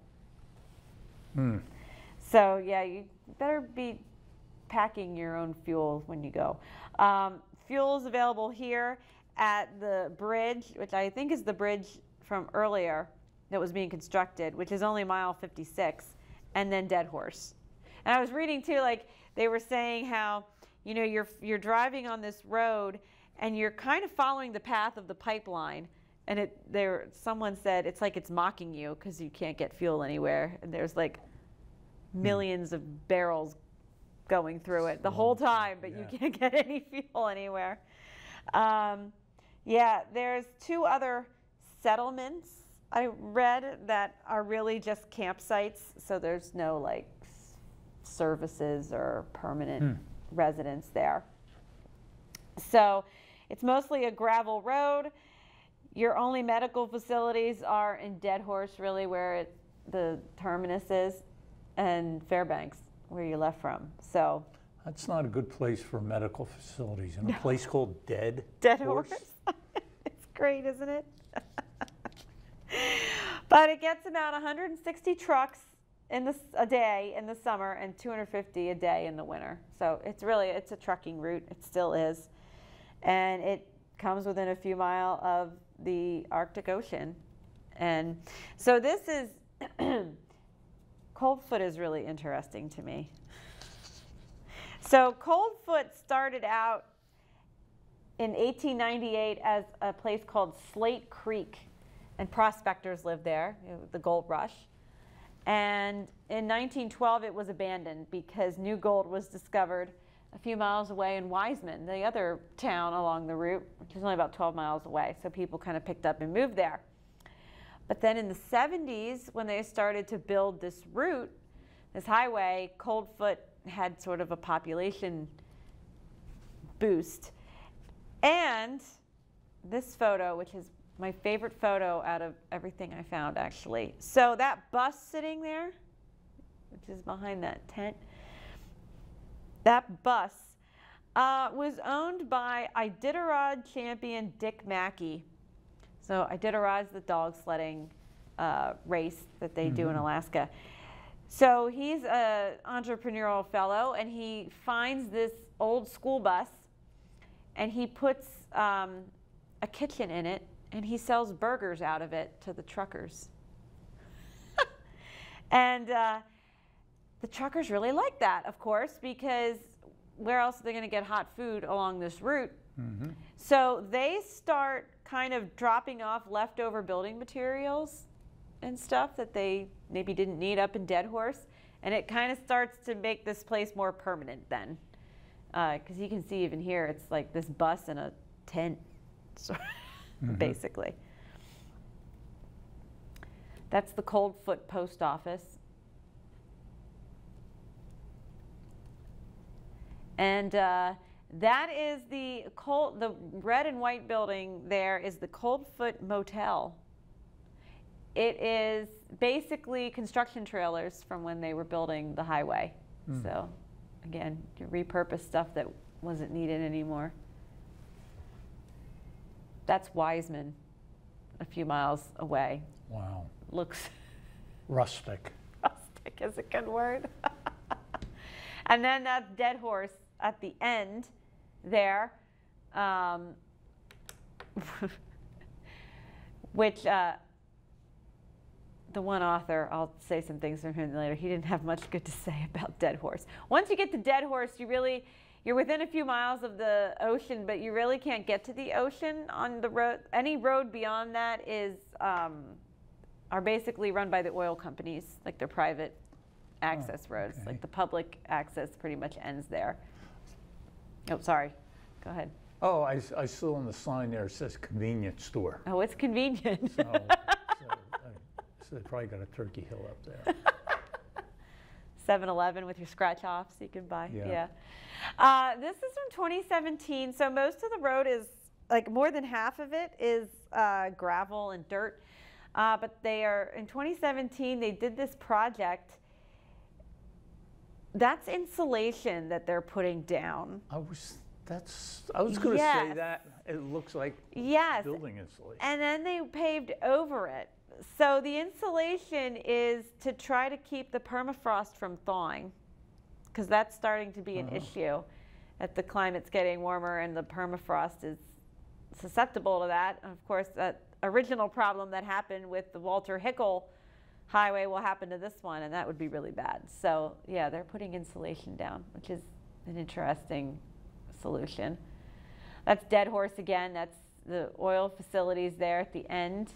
Speaker 2: So yeah, you better be packing your own fuel when you go. Fuel is available here at the bridge, which I think is the bridge from earlier that was being constructed, which is only mile 56, and then Dead Horse. And I was reading too, like they were saying how, you know, you're driving on this road and you're kind of following the path of the pipeline, and someone said it's like it's mocking you because you can't get fuel anywhere, and there's like millions of barrels going through it the whole time, but you can't get any fuel anywhere. Yeah, there's 2 other settlements I read that are really just campsites, so there's no like services or permanent residence there. So it's mostly a gravel road. Your only medical facilities are in Dead Horse, really, where the terminus is, and Fairbanks, where you left from. So
Speaker 3: That's not a good place for medical facilities. In a place called Dead
Speaker 2: Horse. It's great, isn't it? But it gets about 160 trucks a day in the summer and 250 a day in the winter. So it's a trucking route. It still is. And it comes within a few miles of the Arctic Ocean. And so this is, Coldfoot is really interesting to me. So Coldfoot started out in 1898 as a place called Slate Creek, and prospectors lived there, the gold rush. And in 1912 it was abandoned because new gold was discovered a few miles away in Wiseman, the other town along the route, which is only about 12 miles away. So people kind of picked up and moved there. But then in the 70s, when they started to build this route, this highway, Coldfoot had sort of a population boost. And this photo, which is my favorite photo out of everything I found, actually. So that bus sitting there, which is behind that tent, that bus was owned by Iditarod champion Dick Mackey. So Iditarod is the dog sledding race that they do in Alaska. So he's an entrepreneurial fellow, and he finds this old school bus, and he puts a kitchen in it, and he sells burgers out of it to the truckers. And the truckers really like that, of course, because where else are they going to get hot food along this route? So they start kind of dropping off leftover building materials and stuff that they maybe didn't need up in Dead Horse. And it kind of starts to make this place more permanent then. Because you can see even here, it's like this bus and a tent, so basically. That's the Coldfoot Post Office. And that is the red and white building there is the Coldfoot Motel. It is basically construction trailers from when they were building the highway. So again, you repurpose stuff that wasn't needed anymore. That's Wiseman, a few miles away.
Speaker 3: Wow.
Speaker 2: Looks
Speaker 3: rustic.
Speaker 2: Rustic is a good word. And then that's Dead Horse at the end there, which the one author, I'll say some things from him later, he didn't have much good to say about Dead Horse. Once you get to Dead Horse, you're within a few miles of the ocean, but you really can't get to the ocean on the road. Any road beyond that are basically run by the oil companies, like they're private access roads.
Speaker 3: Okay.
Speaker 2: Like the public access pretty much ends there. Oh, sorry. Go ahead.
Speaker 3: Oh, I saw on the sign there, it says convenience store.
Speaker 2: Oh, it's convenient.
Speaker 3: So they probably got a Turkey Hill up there.
Speaker 2: 7-Eleven with your scratch-offs you can buy.
Speaker 3: Yeah.
Speaker 2: This is from 2017, so most of the road is, like more than half of it is gravel and dirt. But in 2017, they did this project. That's insulation that they're putting down.
Speaker 3: I was going to say that. It looks like building insulation.
Speaker 2: And then they paved over it. So the insulation is to try to keep the permafrost from thawing, because that's starting to be an issue. As the climate's getting warmer and the permafrost is susceptible to that. Of course, that original problem that happened with the Walter Hickel highway will happen to this one, and that would be really bad. So yeah, they're putting insulation down, which is an interesting solution. That's Dead Horse again. That's the oil facilities there at the end.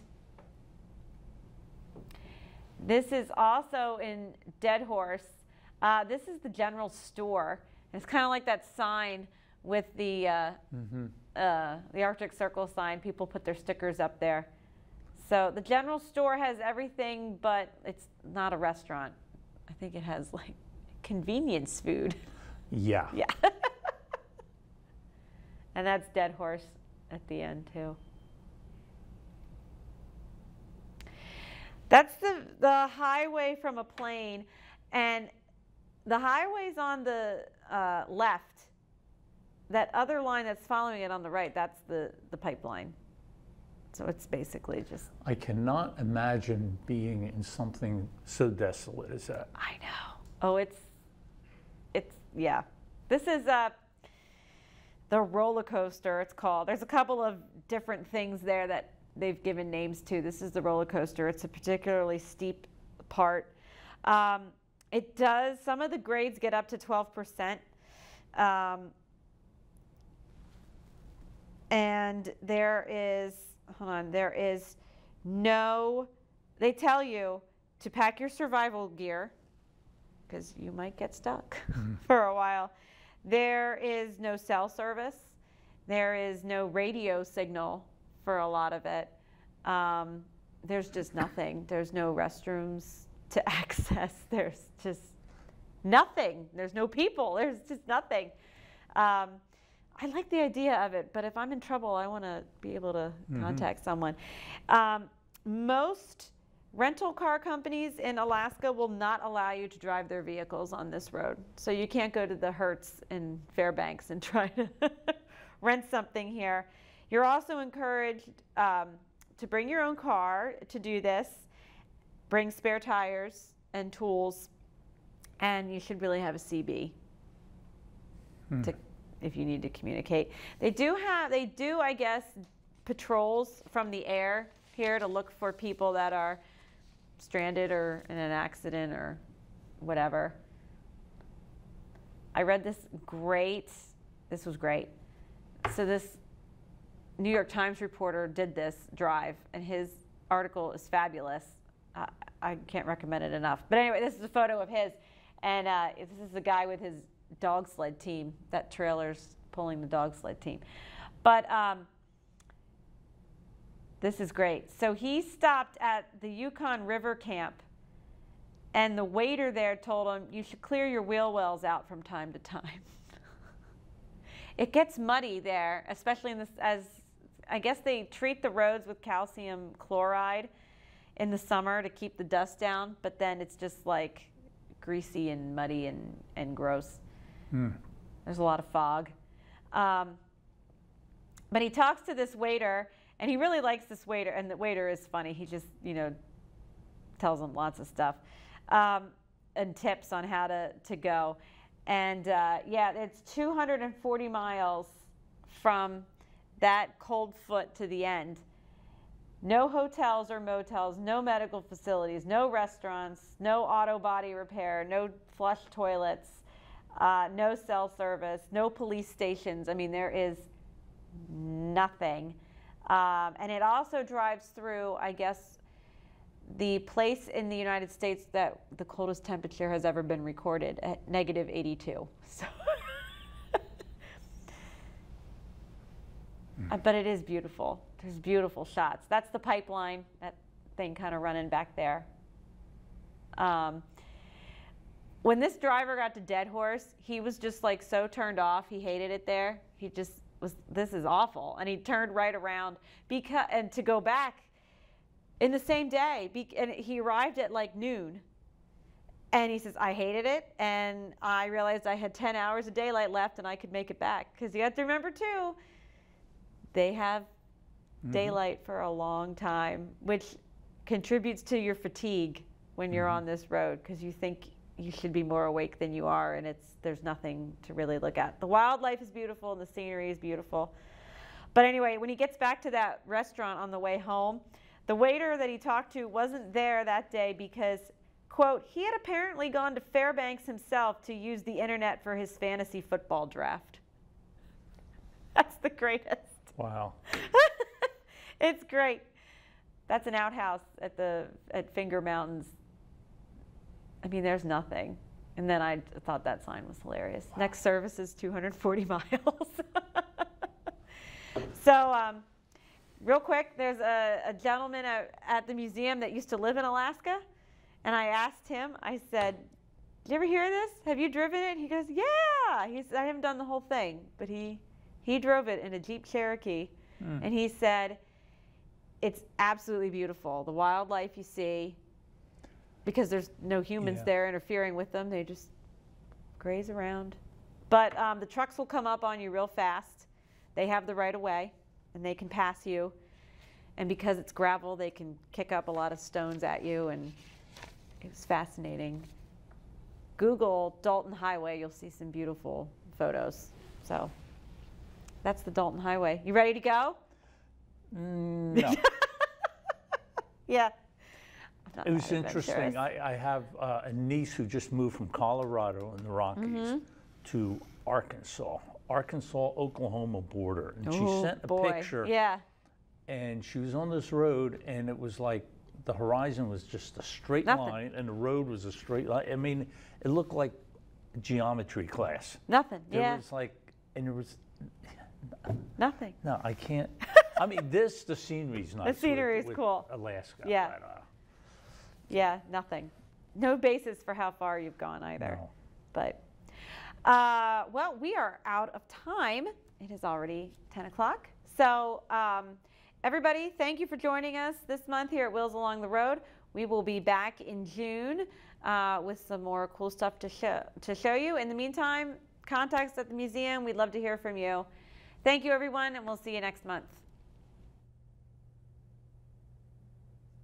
Speaker 2: This is also in Dead Horse. This is the general store. It's kind of like that sign with the Arctic Circle sign. People put their stickers up there. So the general store has everything, but it's not a restaurant. I think it has like convenience food.
Speaker 3: Yeah.
Speaker 2: Yeah. And that's Dead Horse at the end too. That's the highway from a plane, and the highway's on the left. That other line that's following it on the right, that's the pipeline. So it's basically just...
Speaker 3: I cannot imagine being in something so desolate as that.
Speaker 2: I know. Oh, it's yeah. This is the roller coaster, it's called. There's a couple of different things there that they've given names to. This is the roller coaster. It's a particularly steep part. It does, some of the grades get up to 12%. And there is, they tell you to pack your survival gear because you might get stuck for a while. There is no cell service. There is no radio signal for a lot of it. There's just nothing. There's no restrooms to access. There's just nothing. There's no people. There's just nothing. I like the idea of it, but if I'm in trouble, I want to be able to contact someone. Most rental car companies in Alaska will not allow you to drive their vehicles on this road. So you can't go to the Hertz in Fairbanks and try to rent something here. You're also encouraged to bring your own car to do this, bring spare tires and tools, and you should really have a CB if you need to communicate. They do, I guess, patrols from the air here to look for people that are stranded or in an accident or whatever. I read this was great. So this New York Times reporter did this drive, and his article is fabulous. I can't recommend it enough. But anyway, this is a photo of his, and this is the guy with his dog sled team. That trailer's pulling the dog sled team. But this is great. So he stopped at the Yukon River Camp, and the waiter there told him, you should clear your wheel wells out from time to time. It gets muddy there, especially in this, as I guess they treat the roads with calcium chloride in the summer to keep the dust down, but then it's just like greasy and muddy and gross. There's a lot of fog. But he talks to this waiter, and he really likes this waiter, and the waiter is funny. He just, you know, tells him lots of stuff and tips on how to go. And yeah, it's 240 miles from that cold foot to the end. No hotels or motels, no medical facilities, no restaurants, no auto body repair, no flush toilets, no cell service, no police stations. I mean, there is nothing. And it also drives through, I guess, the place in the United States that the coldest temperature has ever been recorded at -82. So but it is beautiful. There's beautiful shots. That's the pipeline, that thing kind of running back there. When this driver got to Dead Horse, he was just like so turned off. He hated it there. He just was, this is awful. And he turned right around and to go back in the same day. And he arrived at like noon. And he says, I hated it. And I realized I had 10 hours of daylight left and I could make it back. Because you have to remember too, they have daylight for a long time, which contributes to your fatigue when you're on this road, because you think you should be more awake than you are, and there's nothing to really look at. The wildlife is beautiful and the scenery is beautiful. But anyway, when he gets back to that restaurant on the way home, the waiter that he talked to wasn't there that day because, quote, he had apparently gone to Fairbanks himself to use the internet for his fantasy football draft. That's the greatest.
Speaker 3: Wow.
Speaker 2: It's great. That's an outhouse at Finger Mountains. I mean, there's nothing. And then I thought that sign was hilarious. Wow. Next service is 240 miles. So real quick, there's a gentleman at the museum that used to live in Alaska. And I asked him, I said, did you ever hear this? Have you driven it? He goes, yeah. He said, I haven't done the whole thing, but he drove it in a Jeep Cherokee. And he said, it's absolutely beautiful. The wildlife you see, because there's no humans there interfering with them. They just graze around. But the trucks will come up on you real fast. They have the right of way, and they can pass you. And because it's gravel, they can kick up a lot of stones at you, and it was fascinating. Google Dalton Highway. You'll see some beautiful photos. So that's the Dalton Highway. You ready to go?
Speaker 3: No.
Speaker 2: Yeah.
Speaker 3: It was interesting. I have a niece who just moved from Colorado in the Rockies to Arkansas, Oklahoma border. And she sent a picture.
Speaker 2: Yeah.
Speaker 3: And she was on this road, and it was like the horizon was just a straight line, and the road was a straight line. I mean, it looked like geometry class.
Speaker 2: Nothing.
Speaker 3: There was like, and there was
Speaker 2: nothing.
Speaker 3: No, I can't. I mean, the scenery's nice.
Speaker 2: The scenery is cool.
Speaker 3: Alaska.
Speaker 2: Yeah.
Speaker 3: But,
Speaker 2: yeah, nothing. No basis for how far you've gone either.
Speaker 3: No.
Speaker 2: But, well, we are out of time. It is already 10 o'clock. So, everybody, thank you for joining us this month here at Wheels Along the Road. We will be back in June with some more cool stuff to show you. In the meantime, contact us at the museum. We'd love to hear from you. Thank you, everyone, and we'll see you next month.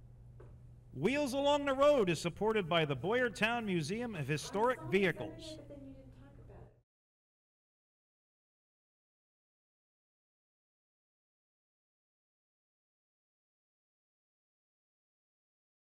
Speaker 1: Wheels Along the Road is supported by the Boyertown Museum of Historic Vehicles.